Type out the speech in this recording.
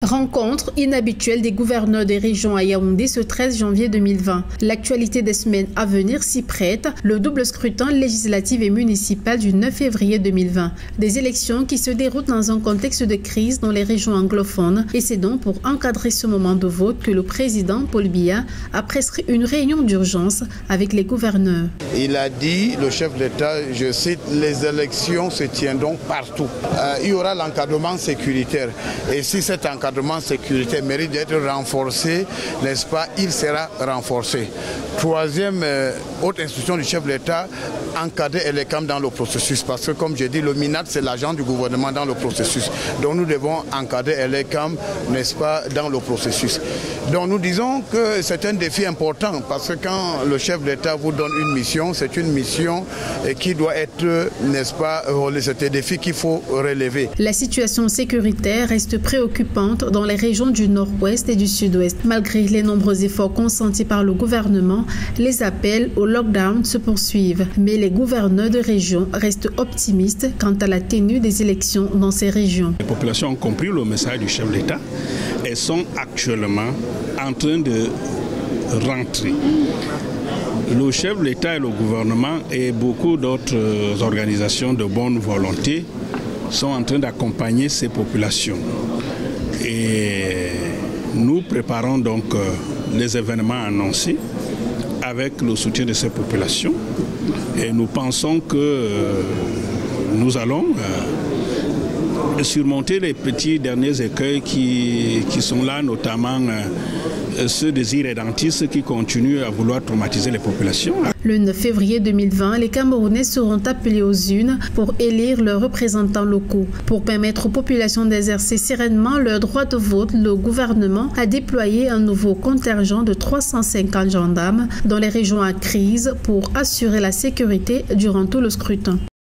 Rencontre inhabituelle des gouverneurs des régions à Yaoundé ce 13 janvier 2020. L'actualité des semaines à venir s'y prête, le double scrutin législatif et municipal du 9 février 2020. Des élections qui se déroulent dans un contexte de crise dans les régions anglophones et c'est donc pour encadrer ce moment de vote que le président Paul Biya a prescrit une réunion d'urgence avec les gouverneurs. Il a dit, le chef d'État, je cite, les élections se tiendront partout. Il y aura l'encadrement sécuritaire et si cet encadrement sécurité mérite d'être renforcé, n'est-ce pas, il sera renforcé. Troisième autre instruction du chef de l'État, encadrer ELECAM dans le processus, parce que comme j'ai dit, le MINAT c'est l'agent du gouvernement dans le processus. Donc nous devons encadrer ELECAM, n'est-ce pas, dans le processus. Donc nous disons que c'est un défi important, parce que quand le chef de l'État vous donne une mission, c'est une mission qui doit être, n'est-ce pas, c'est un défi qu'il faut relever. La situation sécuritaire reste préoccupante dans les régions du nord-ouest et du sud-ouest. Malgré les nombreux efforts consentis par le gouvernement, les appels au lockdown se poursuivent. Mais les gouverneurs de région restent optimistes quant à la tenue des élections dans ces régions. Les populations ont compris le message du chef de l'État et sont actuellement en train de rentrer. Le chef de l'État et le gouvernement et beaucoup d'autres organisations de bonne volonté sont en train d'accompagner ces populations. Et nous préparons donc les événements annoncés avec le soutien de ces populations. Et nous pensons que nous allons surmonter les petits derniers écueils qui sont là, notamment ceux des irrédentistes qui continuent à vouloir traumatiser les populations. Le 9 février 2020, les Camerounais seront appelés aux urnes pour élire leurs représentants locaux. Pour permettre aux populations d'exercer sereinement leur droit de vote, le gouvernement a déployé un nouveau contingent de 350 gendarmes dans les régions à crise pour assurer la sécurité durant tout le scrutin.